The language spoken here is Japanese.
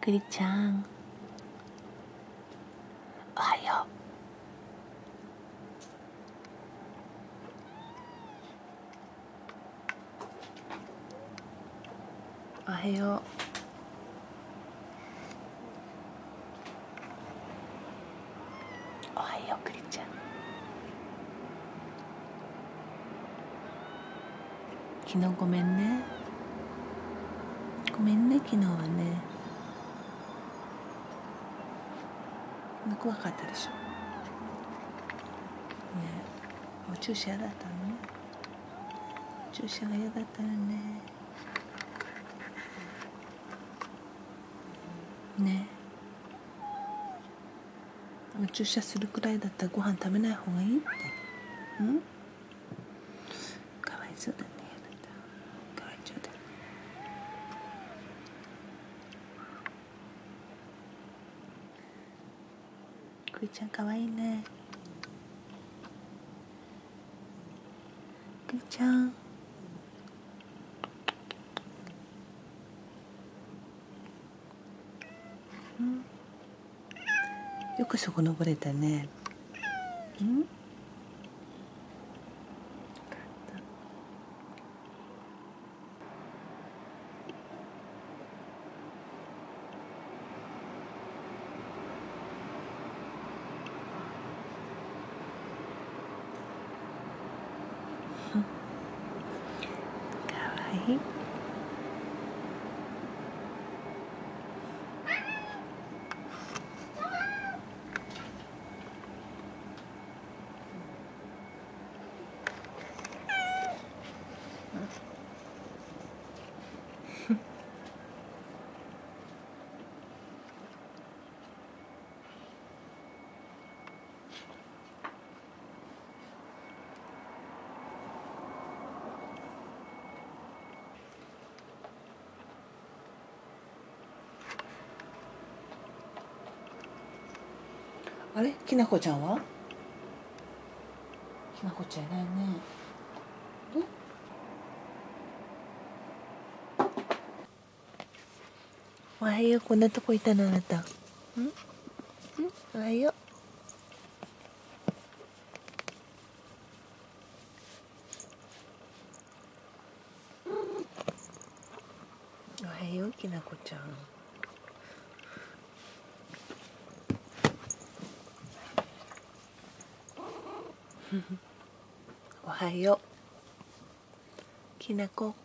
くりちゃん、おはよう。おはよう。おはよう、くりちゃん。昨日ごめんね。ごめんね、昨日はね。怖かったでしょ。ね、お注射嫌だったのね。お注射が嫌だったのね。ね、お注射するくらいだったらご飯食べない方がいいって。かわいそうだね。かわいそうだね。くりちゃんかわいいね。くりちゃん。よくそこ登れたね。かわいい。あれ、きなこちゃんは？きなこちゃんいないね。おはよう、こんなとこいたのあなた。おはよう。おはよう、きなこちゃん。おはよう、きなこ。